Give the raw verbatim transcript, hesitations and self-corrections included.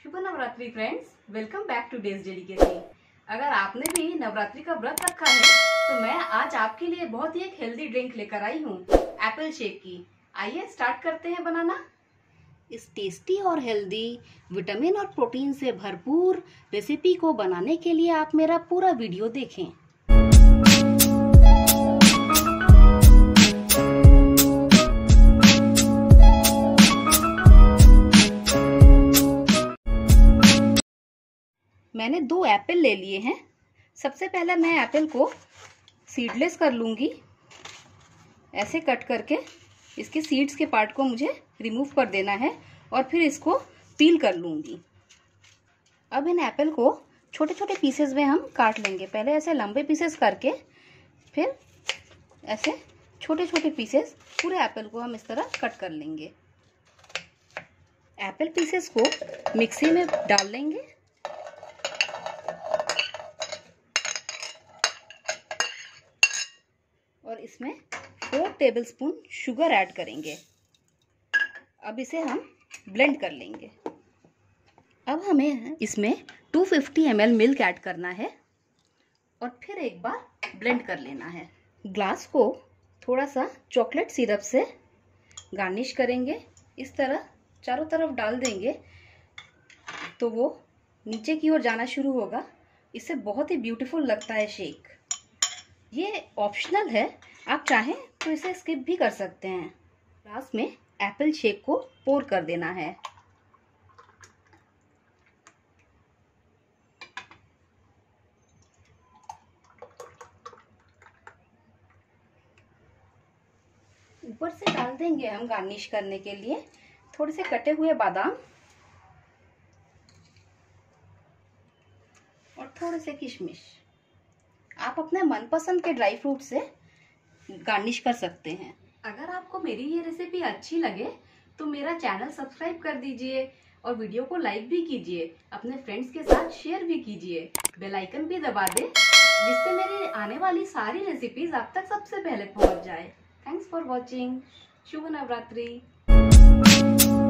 Shubh Navratri friends, welcome back to days delicacy. अगर आपने भी नवरात्रि का व्रत रखा है तो मैं आज आपके लिए बहुत ही एक हेल्दी ड्रिंक लेकर आई हूँ, एप्पल शेक की। आइए स्टार्ट करते हैं बनाना। इस टेस्टी और हेल्दी विटामिन और प्रोटीन से भरपूर रेसिपी को बनाने के लिए आप मेरा पूरा वीडियो देखें। मैंने दो एप्पल ले लिए हैं। सबसे पहले मैं एप्पल को सीडलेस कर लूँगी। ऐसे कट करके इसके सीड्स के पार्ट को मुझे रिमूव कर देना है और फिर इसको पील कर लूँगी। अब इन एप्पल को छोटे छोटे पीसेस में हम काट लेंगे। पहले ऐसे लंबे पीसेस करके फिर ऐसे छोटे छोटे पीसेस पूरे एप्पल को हम इस तरह कट कर लेंगे। एप्पल पीसेस को मिक्सी में डाल लेंगे। और इसमें फोर टेबलस्पून शुगर ऐड करेंगे। अब इसे हम ब्लेंड कर लेंगे। अब हमें इसमें two fifty M L milk add करना है और फिर एक बार ब्लेंड कर लेना है। ग्लास को थोड़ा सा चॉकलेट सिरप से गार्निश करेंगे। इस तरह चारों तरफ डाल देंगे तो वो नीचे की ओर जाना शुरू होगा। इससे बहुत ही ब्यूटीफुल लगता है शेक। ये ऑप्शनल है, आप चाहें तो इसे स्किप भी कर सकते हैं। ग्लास में एप्पल शेक को पोर कर देना है। ऊपर से डाल देंगे हम गार्निश करने के लिए थोड़े से कटे हुए बादाम और थोड़े से किशमिश। आप अपने मनपसंद के ड्राई फ्रूट से गार्निश कर सकते हैं। अगर आपको मेरी ये रेसिपी अच्छी लगे तो मेरा चैनल सब्सक्राइब कर दीजिए और वीडियो को लाइक भी कीजिए। अपने फ्रेंड्स के साथ शेयर भी कीजिए। बेल आइकन भी दबा दें जिससे मेरी आने वाली सारी रेसिपीज आप तक सबसे पहले पहुंच जाए। Thanks for watching. शुभ नवरात्रि।